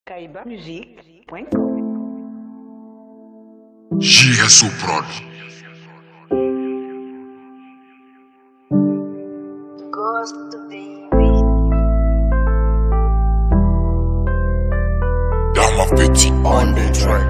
kaibamusique.com. JSO Prod. Ghost baby. Dama Petit on the track.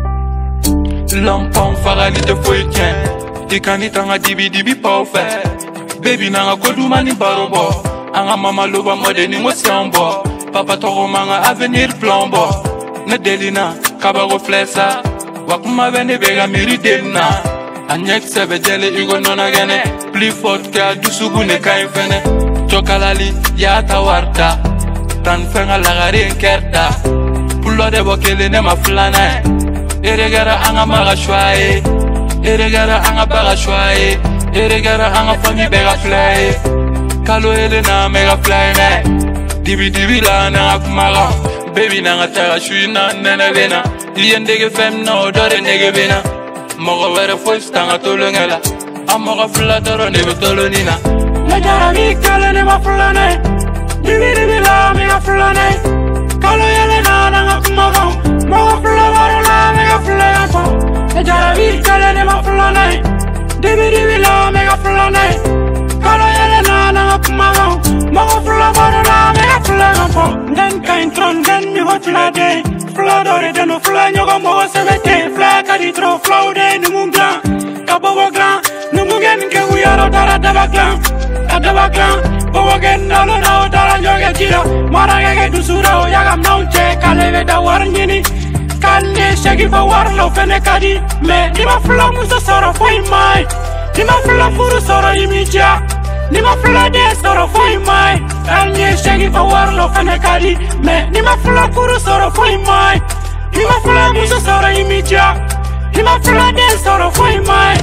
Lampang farali te foytien Dikani tanga dibi dibi paufe Baby nanga kodu mani barobo Anga mama loba modeni ngosiambo Papa toro manga avenir plombo Ne delina kabago flesa Wakuma bene bega miri delina Anyek sebe dele igo nona gene Pli fort ka dusugu ne kain fene Chokalali ya tawarta Tan fenga lagari enkerta Pulo de bokele ne maflana Eregara anga maga shwaye Eregara anga baga shwaye Eregara anga fami bega fly Kalo ele na mega fly ne Dibi dibi la na kumaga Baby na nga taga shui na nene bena Yendege fem na odore nege bena Mogo were voice tanga tolo ngela Amoga fula toro nebe tolo nina Lejara mi kale ne ma fula ne Dibi dibi la mega fula ne Kalo ele na nga kumaga Mogo fula waro la mega fula yanko Lejara mi kale ne ma fula ne Dibi dibi la mega fula ne Kalo ele na nga kumaga Mogo fula waro la mega fula yanko Den kain tron den mi hot la de Fula dore de no fula nyogo mogo sebete Fula kadi tro flow de numu glan Kabobo glan Numu gen ke uyaro dara daba glan Adaba glan Bobo gen nalo na o dara nyoge jira Mara gege dusura o yaga mnaunche Kaleve da war nyini Kane shagi fa war lo fene kadi Me nima fula muso soro foi mai Nima fula furu soro imija Nima fula de soro foi mai Kane shagi fa war lo fene kadi Me nima fula furu soro foi mai Nima fula muso soro imija Nima fula de soro foi mai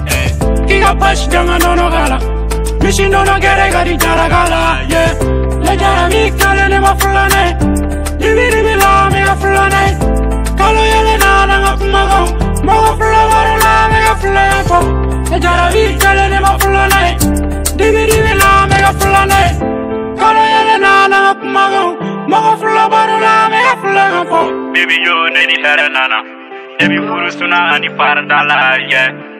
Kiga bash danga nono gala Mishi nono gere gari jara gala Yeah Lejara mi kale ne ma fula ne Dibi dibi la mega fula ne Kalo yele na nga kumaga Mogo fula waro la mega fula yanko Lejara mi kale ne ma fula ne Dibi dibi la mega fula ne Kalo yele na nga kumaga Mogo fula waro la mega fula yanko Baby yo neni hera nana Debi furu suna ani para dala yeah